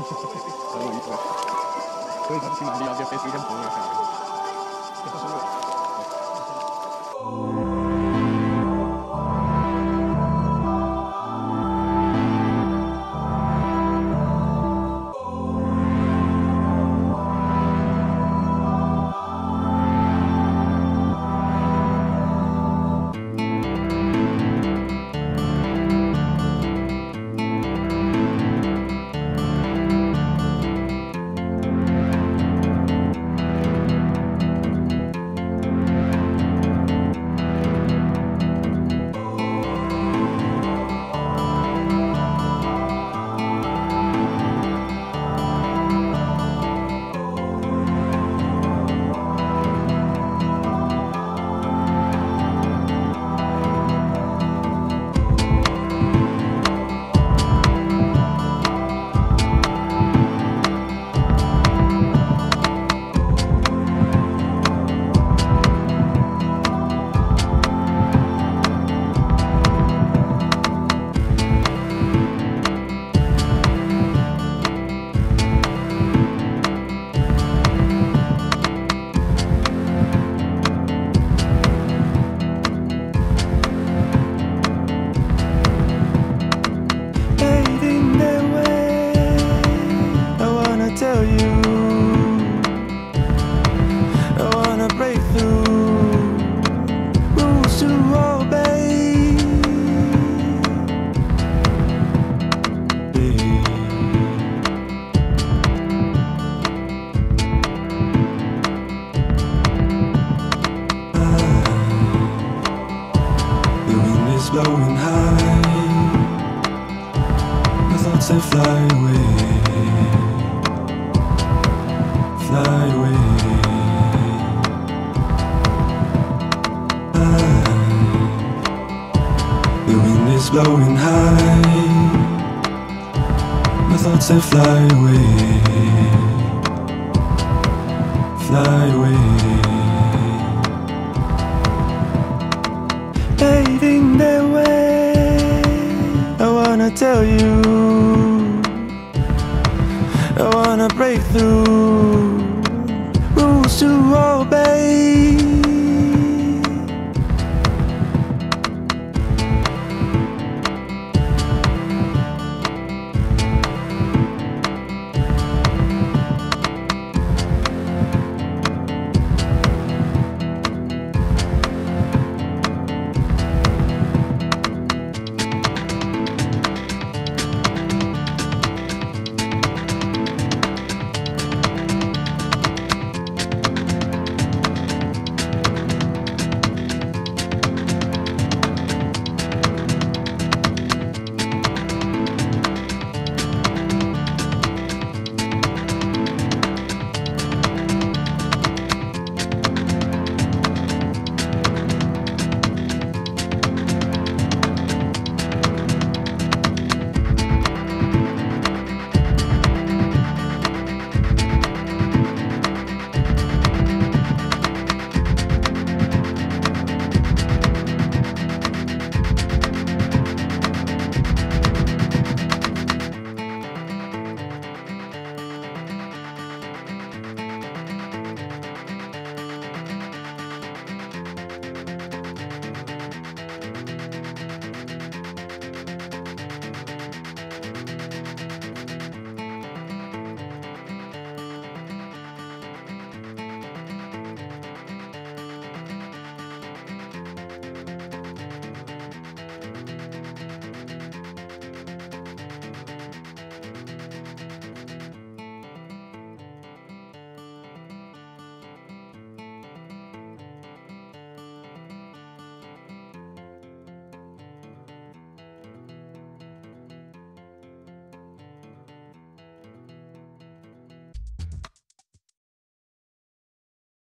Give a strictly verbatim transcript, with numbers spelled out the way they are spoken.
很有意思。所以他去哪里要跟飞机跟朋友下来。这不是路。 Blowing high, my thoughts they fly away, fly away. The wind is blowing high, my thoughts they fly away, fly away. Paving their way, I wanna tell you, I wanna break through.